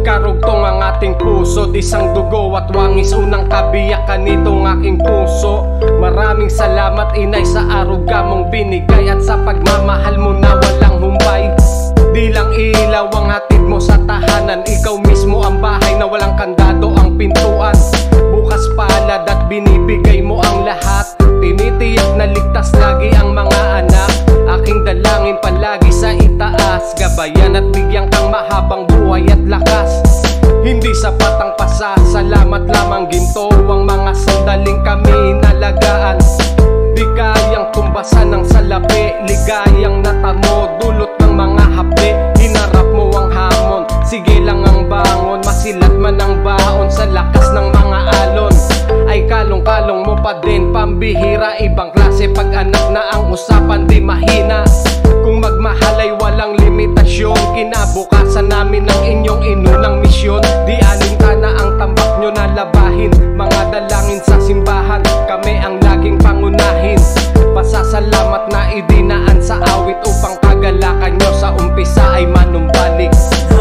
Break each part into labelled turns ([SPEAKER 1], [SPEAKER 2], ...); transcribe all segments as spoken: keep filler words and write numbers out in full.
[SPEAKER 1] Karugtong ang ating puso, isang dugo at wangis, unang kabiyakan nitong aking puso. Maraming salamat inay sa aruga mong binigay at sa pagmamahal mo na walang humpay. Di lang ilaw ang hatid mo sa tahanan, ikaw mismo ang bahay na walang kandado ang pintuan. Bukas palad at binibigay mo ang lahat, tinitiyak na ligtas lagi ang mga anak. Aking dalangin palagi sa itaas, gabayan at bigyan kang mahabang buhay at lakas. Hindi sapat ang pasasalamat lamang, ginto ang mga sandaling kami nalagaan. Di kayang tumbasan ng salapi, ligayang natamo dulot ng mga hapdi. Hinarap mo ang hamon, sige lang ang bangon, masilat man ang baon sa lakas ng mga alon. Ay kalong-kalong mo pa din, pambihira, ibang klase pag anak na ang usapan, di mahina. Kung magmahal ay walang limitasyon, kinabukasan namin ang inyong inunang misyon. Di alintana ang tambak nyo na labahin, mga dalangin sa simbahan, kami ang laging pangunahin. Pasasalamat na idinaan sa awit upang kagalakan nyo sa umpisa ay manumbalik.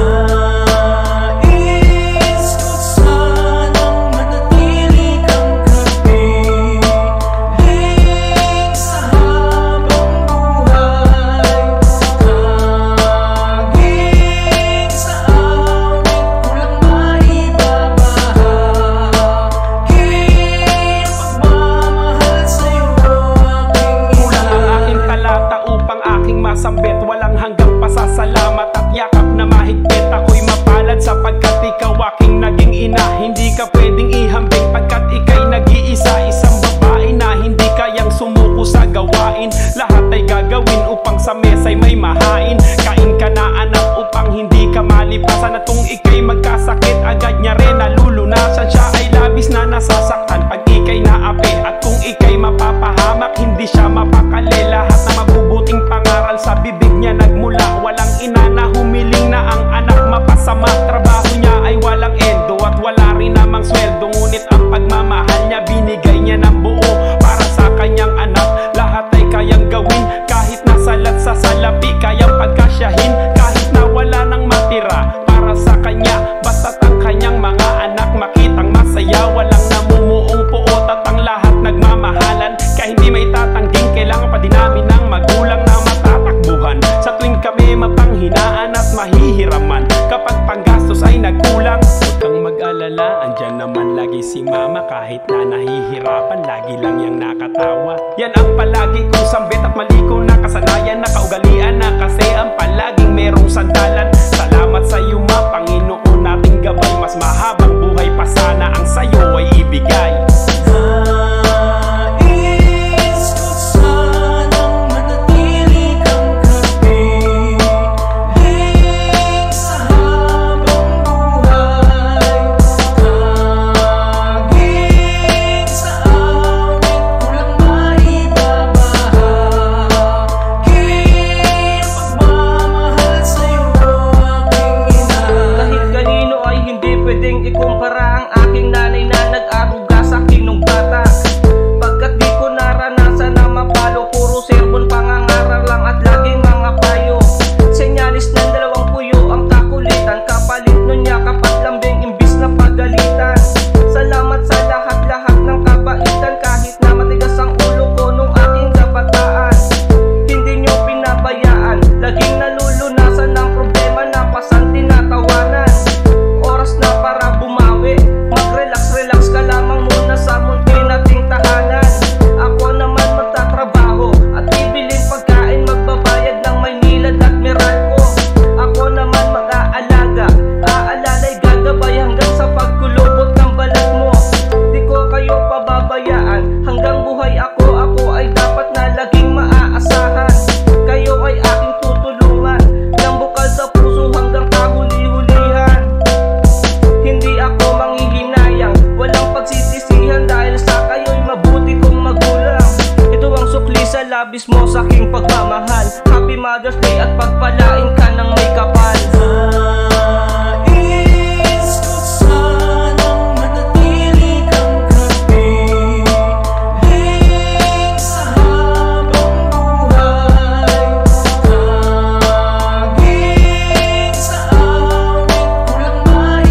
[SPEAKER 2] Sambit, walang hanggang pasasalamat at yakap na mahigpit. Ako'y mapalad sapagkat ikaw aking naging ina. Hindi ka pwedeng ihambing pagkat ika'y nag-iisa. Isang babae na hindi kayang sumuko sa gawain. Lahat ay gagawin upang sa mesa'y may mahain. Kain ka na anak upang hindi ka malipasan. At kung ika'y magkasakit, agad niya rin nalulunasan. Siya ay labis na nasasaktan pag ika'y naapi. At kung ika'y mapapahamak, hindi siya mapakali. Lahat na mabubuting pangaral sa bibig niya nagmula. Walang ina na humiling na ang anak mapasama. Trabaho niya ay walang endo at wala rin namang sweldo. Ngunit ang pagmamahal niya binigay niya ng buo para sa kanyang anak. Lahat ay kayang gawin kahit nasalat sa salapi, kayang pagkasyahin kahit na wala nang matira para sa kanya. Basta't ang kanyang mga anak makitang masaya, walang namumuong puot at ang lahat nagmamahalan. Kaya hindi may tatangging, kailangan pa din namin ng magulang na matatakbuhan. Sa tuwing kami mapanghinaan at mahihiraman, kapag panggastos ay nagkulang, huwag kang mag-alala, andyan naman lagi si mama. Kahit na nahihirapan, lagi lang yang nakatawa. Yan ang palagi kong sambit at mali ko na kasanayan, na kaugalian na kasi ang palaging merong sandalan. Salamat sa iyo ma, Panginoon nating gabay, mas mahabang buhay pa sana ang sayo ay ibigay.
[SPEAKER 3] Ikumpara ang aking nanay na nag-aruga sa akin nung bata. Pagkat di ko naranasan na mapalo, puro serbon, pangangaral lang at laging mga payo. Senyalis ng dalawang puyo ang kakulitan, kapalit nun niya kapat lambing imbis na pagalitan. Salamat sa lahat-lahat ng kabaitan, kahit na matigas ang ulo ko nung aking kabataan. Hindi nyo pinabayaan, laging nalulunasan ng problema na pasan tinatawanan. Oras na para bumawi, mag-relax-relax ka lamang muna sa munti nating tahanan. Ako naman magtatrabaho at bibilin pagkain, magbabayad ng Maynilad at Meralco. Ako naman mag-aalaga, aalalay gagabay hanggang sa pagkulubot ng balat mo. Di ko kayo pababayaan, hanggang buhay ako, ako ay dapat na laging maaasahan. Kayo ay aking tutulungan, ng bukal sa puso hanggang kahuli-hulihan. Hindi ako manghihinayang, walang pagsisisihan, dahil sa kayo'y mabuti kong magulang. Ito ang sukli sa labis mo sa aking pagmamahal. Happy Mother's Day at pagpalain ka ng may kapal.
[SPEAKER 4] Kulang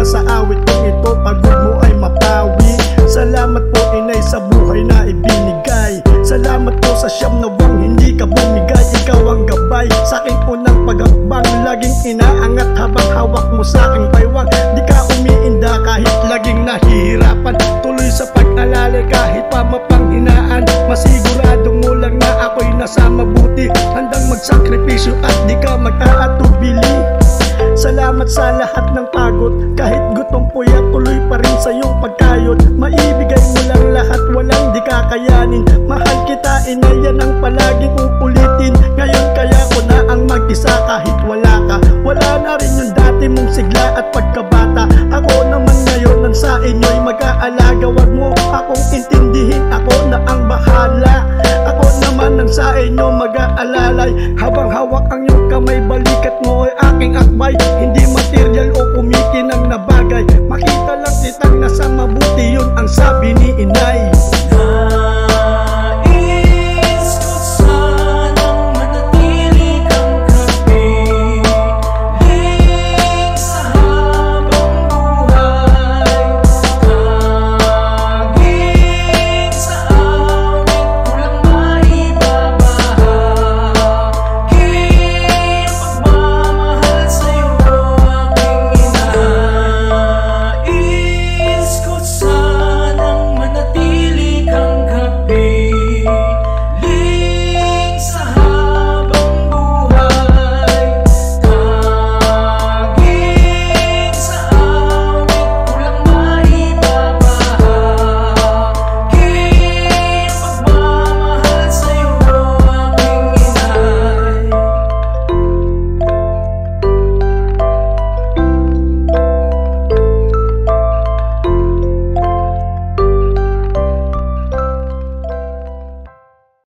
[SPEAKER 4] sa awit kong ito, pagod mo ay mapawi. Salamat po inay sa buhay na ibinigay. Salamat po sa siyam na buwang hindi ka bumigay. Ikaw ang gabay sa aking unang pagakbang, laging inaangat habang hawak mo sa aking baywang. Di ka umiinda kahit laging nahihirapan, tuloy sa pag-alala kahit pa mapanghinaan. Masigurado mo lang na ako'y nasa mabuti, handang magsakripisyo at di ka mag-aatubili. Salamat sa lahat ng pagod, kahit gutom puyat tuloy pa rin sa iyong pagkayod. Maibigay mo lang lahat, walang di kakayanin. Mahal kita inay, yan ang palaging uulitin. Ngayon kaya ko na ang mag-isa kahit wala ka. Wala na rin yung dati mong sigla at pagkabata. Ako naman ngayon nang sa inyo'y mag-aalaga. Wag mo akong intindihin, ako na ang bahala. Ako naman nang sa inyo mag-aalalay, habang hawak ang iyong kamay, balikat mo ay aking akbay. Hindi material o kumikinang na bagay, makita lang kitang nasa